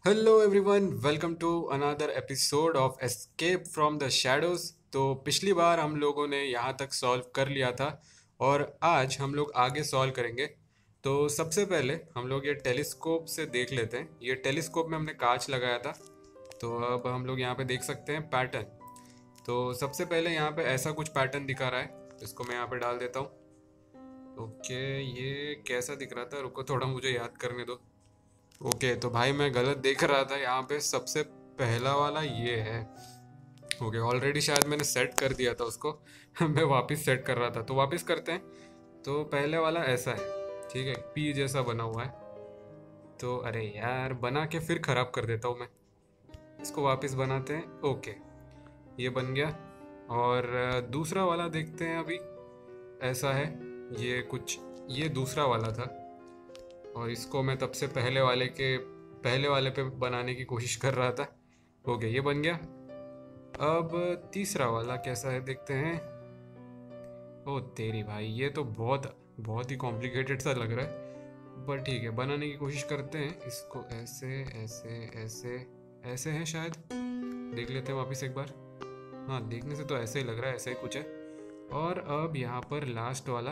Hello everyone, welcome to another episode of escape from the shadows. तो पिछली बार हम लोगों ने यहाँ तक सॉल्व कर लिया था और आज हम लोग आगे सॉल्व करेंगे। तो सबसे पहले हम लोग ये टेलीस्कोप से देख लेते हैं। ये टेलीस्कोप में हमने कांच लगाया था, तो अब हम लोग यहाँ पे देख सकते हैं पैटर्न। तो सबसे पहले यहाँ पे ऐसा कुछ पैटर्न दिखा रहा है, इसको मैं यहाँ पे डाल देता हूँ। ओके, ये कैसा दिख रहा था, रुको थोड़ा मुझे याद करने दो। ओके, तो भाई मैं गलत देख रहा था। यहाँ पे सबसे पहला वाला ये है। ओके, ऑलरेडी शायद मैंने सेट कर दिया था उसको। मैं वापस सेट कर रहा था, तो वापस करते हैं। तो पहले वाला ऐसा है, ठीक है, पी जैसा बना हुआ है। तो अरे यार, बना के फिर ख़राब कर देता हूँ मैं। इसको वापस बनाते हैं। ओके, ये बन गया। और दूसरा वाला देखते हैं अभी। ऐसा है ये कुछ, ये दूसरा वाला था। और इसको मैं तब से पहले वाले पे बनाने की कोशिश कर रहा था। ओके, ये बन गया। अब तीसरा वाला कैसा है देखते हैं। ओ तेरी भाई, ये तो बहुत बहुत ही कॉम्प्लिकेटेड सा लग रहा है, पर ठीक है, बनाने की कोशिश करते हैं। इसको ऐसे ऐसे ऐसे ऐसे है शायद। देख लेते हैं वापस एक बार। हाँ, देखने से तो ऐसे ही लग रहा है, ऐसा ही कुछ है। और अब यहाँ पर लास्ट वाला।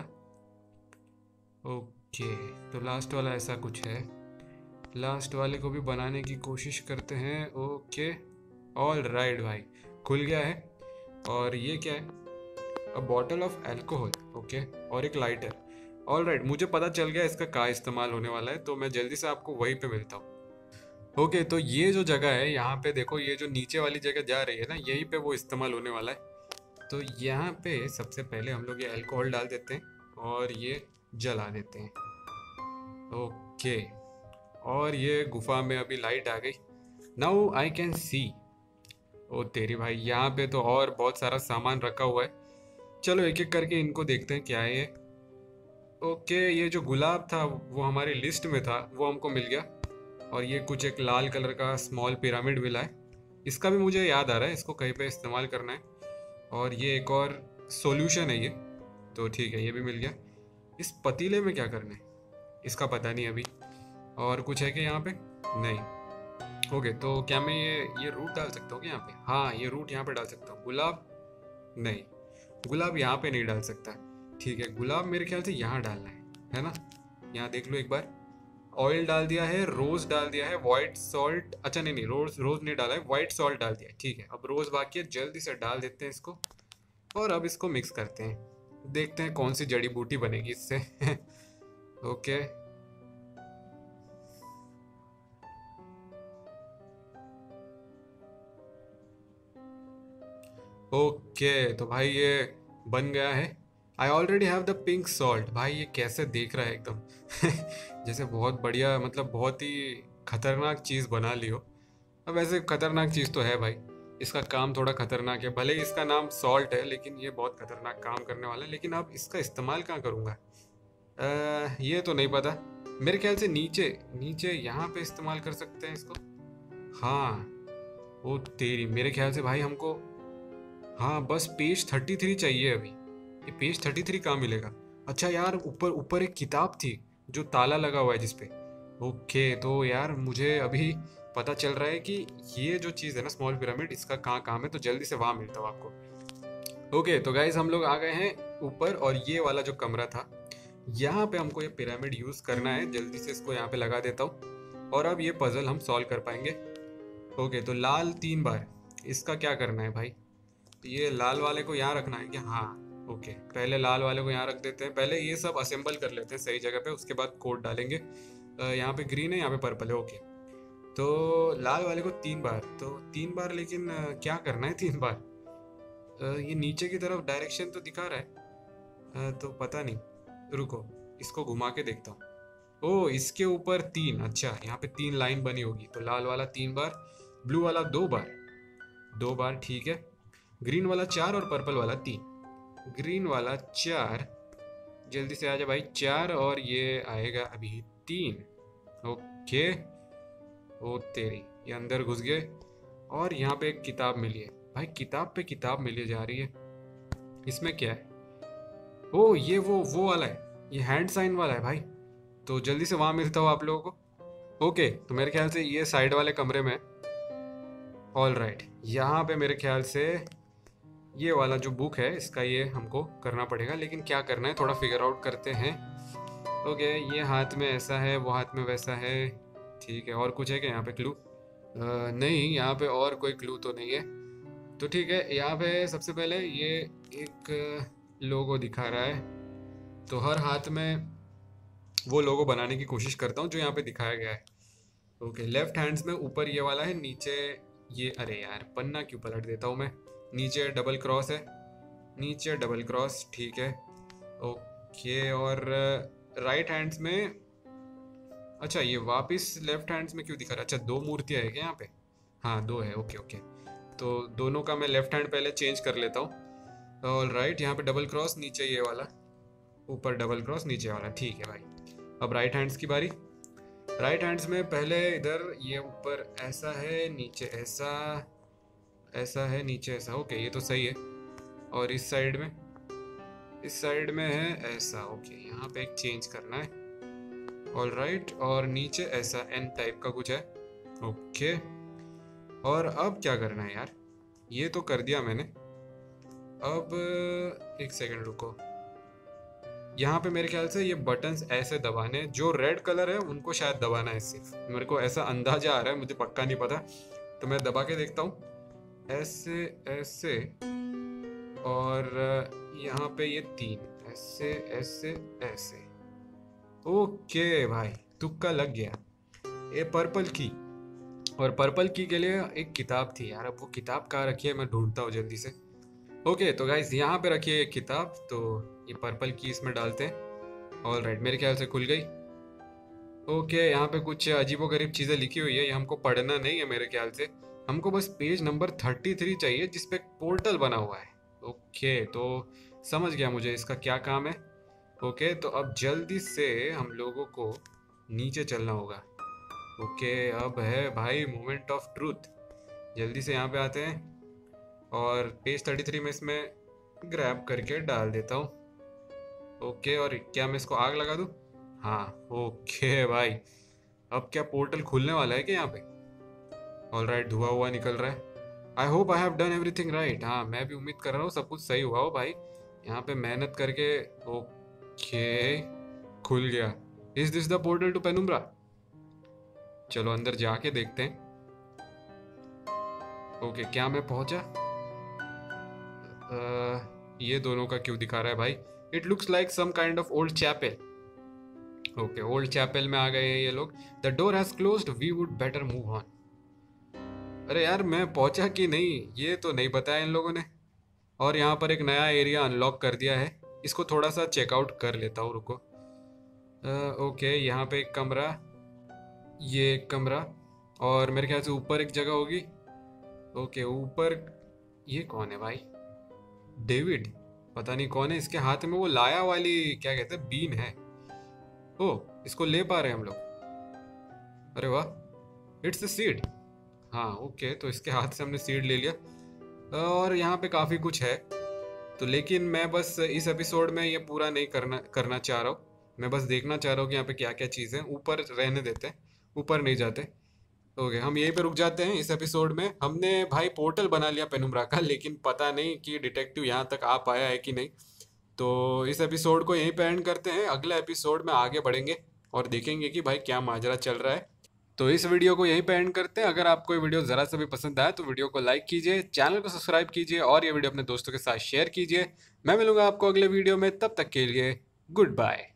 ओके, तो लास्ट वाला ऐसा कुछ है। लास्ट वाले को भी बनाने की कोशिश करते हैं। ओके, ऑल राइट भाई, खुल गया है। और ये क्या है? A bottle of alcohol. Okay, और एक लाइटर। ऑल राइट, मुझे पता चल गया इसका क्या इस्तेमाल होने वाला है, तो मैं जल्दी से आपको वहीं पे मिलता हूँ। ओके, तो ये जो जगह है यहाँ पे देखो, ये जो नीचे वाली जगह जा रही है ना, यहीं पे वो इस्तेमाल होने वाला है। तो यहाँ पे सबसे पहले हम लोग ये अल्कोहल डाल देते हैं और ये जला देते हैं। ओके, और ये गुफा में अभी लाइट आ गई। Now I can see. ओ तेरी भाई, यहाँ पे तो और बहुत सारा सामान रखा हुआ है। चलो एक एक करके इनको देखते हैं क्या है ये। ओके, ये जो गुलाब था वो हमारी लिस्ट में था, वो हमको मिल गया। और ये कुछ एक लाल कलर का स्मॉल पिरामिड मिला है। इसका भी मुझे याद आ रहा है, इसको कहीं पे इस्तेमाल करना है। और ये एक और सॉल्यूशन है ये। तो ठीक है, ये भी मिल गया। इस पतीले में क्या करना है इसका पता नहीं अभी। और कुछ है कि यहाँ पे? नहीं। ओके, तो क्या मैं ये रूट डाल सकता हूँ क्या यहाँ पे? हाँ, ये रूट यहाँ पे डाल सकता हूँ। गुलाब? नहीं, गुलाब यहाँ पे नहीं डाल सकता। ठीक है, गुलाब मेरे ख्याल से यहाँ डालना है ना? यहाँ देख लो एक बार। ऑयल डाल दिया है, रोज डाल दिया है, व्हाइट सॉल्ट, अच्छा नहीं नहीं, रोज रोज नहीं डाला है, व्हाइट सॉल्ट डाल दिया है। ठीक है, अब रोज बाकी है, जल्दी से डाल देते हैं इसको। और अब इसको मिक्स करते हैं, देखते हैं कौन सी जड़ी बूटी बनेगी इससे। ओके। ओके, तो भाई ये बन गया है। I already have the pink salt. भाई ये कैसे देख रहा है एकदम। जैसे बहुत बढ़िया, मतलब बहुत ही खतरनाक चीज़ बना ली हो। अब वैसे खतरनाक चीज़ तो है भाई, इसका काम थोड़ा खतरनाक है। भले ही इसका नाम सॉल्ट है, लेकिन ये बहुत खतरनाक काम करने वाला है। लेकिन अब इसका इस्तेमाल कहाँ करूँगा? ये तो नहीं पता। मेरे ख्याल से नीचे नीचे यहाँ पे इस्तेमाल कर सकते हैं इसको। हाँ। ओ तेरी, मेरे ख्याल से भाई हमको, हाँ, बस पेज 33 चाहिए अभी। ये पेज 33 कहाँ मिलेगा? अच्छा यार, ऊपर ऊपर एक किताब थी जो ताला लगा हुआ है जिसपे। ओके, तो यार मुझे अभी पता चल रहा है कि ये जो चीज़ है ना, स्मॉल पिरामिड, इसका कहाँ काम है। तो जल्दी से वहाँ मिलता हूँ आपको। ओके, तो गाइज हम लोग आ गए हैं ऊपर, और ये वाला जो कमरा था, यहाँ पे हमको ये पिरामिड यूज़ करना है। जल्दी से इसको यहाँ पे लगा देता हूँ, और अब ये पजल हम सॉल्व कर पाएंगे। ओके, तो लाल 3 बार, इसका क्या करना है भाई? ये लाल वाले को यहाँ रखना है क्या? हाँ। ओके, पहले लाल वाले को यहाँ रख देते हैं। पहले ये सब असेंबल कर लेते हैं सही जगह पे, उसके बाद कोड डालेंगे। यहाँ पे ग्रीन है, यहाँ पे पर्पल है। ओके, तो लाल वाले को 3 बार, तो 3 बार, लेकिन क्या करना है 3 बार? ये नीचे की तरफ डायरेक्शन तो दिखा रहा है, तो पता नहीं। रुको, इसको घुमा के देखता हूँ। ओ, इसके ऊपर 3, अच्छा यहाँ पे 3 लाइन बनी होगी। तो लाल वाला 3 बार, ब्लू वाला 2 बार, 2 बार, ठीक है। ग्रीन वाला 4 और पर्पल वाला 3। ग्रीन वाला 4, जल्दी से आ जा भाई, 4, और ये आएगा अभी 3। ओके। ओ तेरी, ये अंदर घुस गए। और यहाँ पे एक किताब मिली है भाई, किताब पे किताब मिली जा रही है। इसमें क्या है? ओ, ये वो वाला है, ये हैंड साइन वाला है भाई। तो जल्दी से वहाँ मिलता हूँ आप लोगों को। ओके, तो मेरे ख्याल से ये साइड वाले कमरे में, ऑल राइट, यहाँ पे मेरे ख्याल से ये वाला जो बुक है इसका ये हमको करना पड़ेगा, लेकिन क्या करना है थोड़ा फिगर आउट करते हैं। ओके, ये हाथ में ऐसा है, वो हाथ में वैसा है, ठीक है। और कुछ है क्या यहाँ पे क्लू? नहीं, यहाँ पे और कोई क्लू तो नहीं है। तो ठीक है, यहाँ पे सबसे पहले ये एक लोगो दिखा रहा है, तो हर हाथ में वो लोगो बनाने की कोशिश करता हूँ जो यहाँ पे दिखाया गया है। ओके, लेफ्ट हैंड्स में ऊपर ये वाला है, नीचे ये, अरे यार पन्ना क्यों पलट देता हूँ मैं, नीचे डबल क्रॉस है, नीचे डबल क्रॉस, ठीक है। ओके, और राइट हैंड्स में, अच्छा ये वापस लेफ्ट हैंड्स में क्यों दिखा रहा है? अच्छा, दो मूर्तियाँ है क्या यहाँ पे? हाँ, दो है, ओके ओके। तो दोनों का मैं लेफ्ट हैंड पहले चेंज कर लेता हूँ। ऑल राइट, यहाँ पे डबल क्रॉस, नीचे ये वाला, ऊपर डबल क्रॉस, नीचे वाला, ठीक है भाई। अब राइट हैंड्स की बारी। राइट हैंड्स में पहले इधर ये ऊपर ऐसा है, नीचे ऐसा, ऐसा है, नीचे ऐसा, ओके ये तो सही है। और इस साइड में, इस साइड में है ऐसा, ओके यहाँ पे एक चेंज करना है। ऑल राइट, और नीचे ऐसा एन टाइप का कुछ है, ओके। और अब क्या करना है यार? ये तो कर दिया मैंने। अब एक सेकंड रुको, यहाँ पे मेरे ख्याल से ये बटन्स ऐसे दबाने, जो रेड कलर है उनको शायद दबाना है सिर्फ, मेरे को ऐसा अंदाजा आ रहा है, मुझे पक्का नहीं पता। तो मैं दबा के देखता हूँ, ऐसे ऐसे, और यहाँ पे ये तीन, ऐसे ऐसे ऐसे, ओके भाई, तुक्का लग गया। ये पर्पल की, और पर्पल की के लिए एक किताब थी यार, अब वो किताब कहाँ रखी है मैं ढूंढता हूँ जल्दी से। ओके, तो गाइस यहाँ पे रखिए एक किताब, तो ये पर्पल की इसमें डालते हैं। ऑल राइट, मेरे ख्याल से खुल गई। ओके, यहाँ पे कुछ अजीबोगरीब चीज़ें लिखी हुई है, ये हमको पढ़ना नहीं है मेरे ख्याल से, हमको बस पेज नंबर 33 चाहिए जिसपे पोर्टल बना हुआ है। ओके, तो समझ गया मुझे इसका क्या काम है। ओके, तो अब जल्दी से हम लोगों को नीचे चलना होगा। ओके, अब है भाई मोमेंट ऑफ ट्रूथ, जल्दी से यहाँ पे आते हैं, और पेज 33 में इसमें ग्रैब करके डाल देता हूँ। ओके, और क्या मैं इसको आग लगा दूँ? हाँ, ओके भाई, अब क्या पोर्टल खुलने वाला है क्या यहाँ पे? ऑल राइट, धुआं हुआ निकल रहा है। I hope I have done everything right. हाँ, मैं भी उम्मीद कर रहा हूँ सब कुछ सही हुआ हो भाई, यहाँ पे मेहनत करके। ओके, खुल गया। Is this the portal to penumbra? चलो अंदर जाके देखते हैं। ओके, क्या मैं पहुंचा? ये दोनों का क्यों दिखा रहा है भाई? It looks like some kind of old chapel. Okay, old chapel में आ गए हैं ये लोग। The door has closed, we would better move on. अरे यार, मैं पहुंचा कि नहीं ये तो नहीं बताया इन लोगों ने। और यहाँ पर एक नया एरिया अनलॉक कर दिया है, इसको थोड़ा सा चेकआउट कर लेता हूँ, रुको। ओके, यहाँ पे एक कमरा, ये एक कमरा, और मेरे ख्याल से ऊपर एक जगह होगी। ओके, ऊपर ये कौन है भाई? डेविड, पता नहीं कौन है, इसके हाथ में वो लाया वाली क्या कहते हैं, बीन है। ओ, इसको ले पा रहे हैं हम लोग, अरे वाह, इट्स अ सीड। हाँ ओके, तो इसके हाथ से हमने सीड ले लिया। और यहाँ पे काफ़ी कुछ है, तो लेकिन मैं बस इस एपिसोड में ये पूरा नहीं करना चाह रहा हूँ। मैं बस देखना चाह रहा हूँ कि यहाँ पे क्या क्या चीज़ें हैं। ऊपर रहने देते हैं, ऊपर नहीं जाते। ओके, हम यहीं पे रुक जाते हैं। इस एपिसोड में हमने भाई पोर्टल बना लिया पेनुम्ब्रा का, लेकिन पता नहीं कि डिटेक्टिव यहाँ तक आ पाया है कि नहीं। तो इस एपिसोड को यहीं पे एंड करते हैं, अगले एपिसोड में आगे बढ़ेंगे और देखेंगे कि भाई क्या माजरा चल रहा है। तो इस वीडियो को यहीं पे एंड करते हैं। अगर आपको ये वीडियो ज़रा सा भी पसंद आया तो वीडियो को लाइक कीजिए, चैनल को सब्सक्राइब कीजिए, और ये वीडियो अपने दोस्तों के साथ शेयर कीजिए। मैं मिलूंगा आपको अगले वीडियो में, तब तक के लिए गुड बाय।